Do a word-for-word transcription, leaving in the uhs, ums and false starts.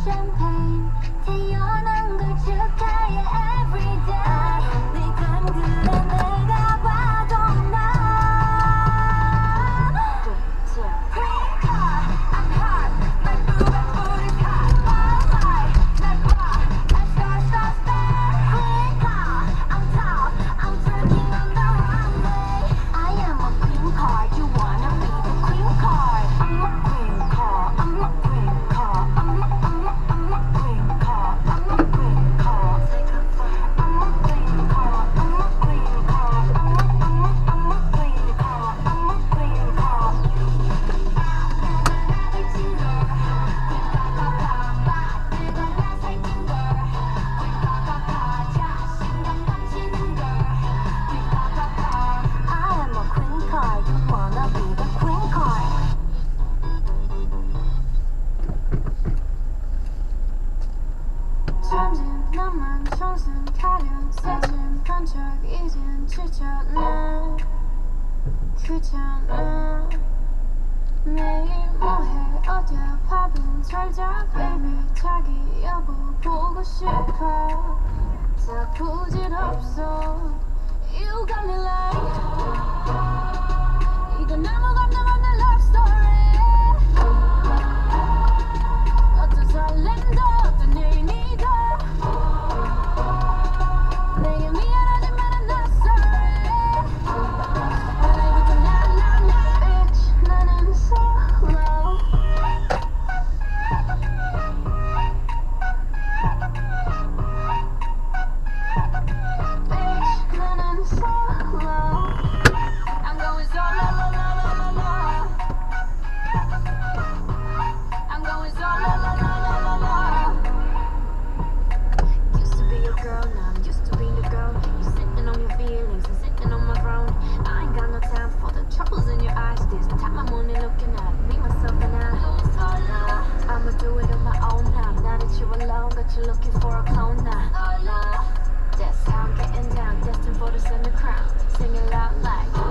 champagne 태어난 걸 축하해 everyday 네가 그래 내가 봐도 난 Queen card I'm hot my booty booty's hot my life 날 봐 I'm star star star Queen card I'm top I'm twerking on the runway I am a queen card you wanna be the queen card I'm a queen card I'm a queen card I'm a I'm a I'm a queen card I'm a queen card I'm a queen card I'm a queen card I'm a I'm a I'm a queen card I'm a queen card I am a queen card you wanna be the queen card 천진 나만 정신 가려 새진 반짝 이젠 지쳤나 귀찮아 내일 뭐해 어디야 밥은 잘자 baby 자기 여보 보고 싶어 다 부질없어 You got me like 이건 아무 감정 없는 love story 어떤 설렘도 어떤 의미도 내게 미안하지만 I'm not sorry 알고 나나나 Bitch 나는 solo Bitch 나는 solo I'm going solo la la la la la I'm going solo la la la la la Used to be your girl, now I'm used to being the girl. You sitting on your feelings and sitting on my throne. I ain't got no time for the troubles in your eyes. This time I'm only looking at me, myself, and I. I'ma do it on my own now. Now that you're alone, but you're looking for a clone now. That's how I'm getting down, destined for the center crown. Singing loud like.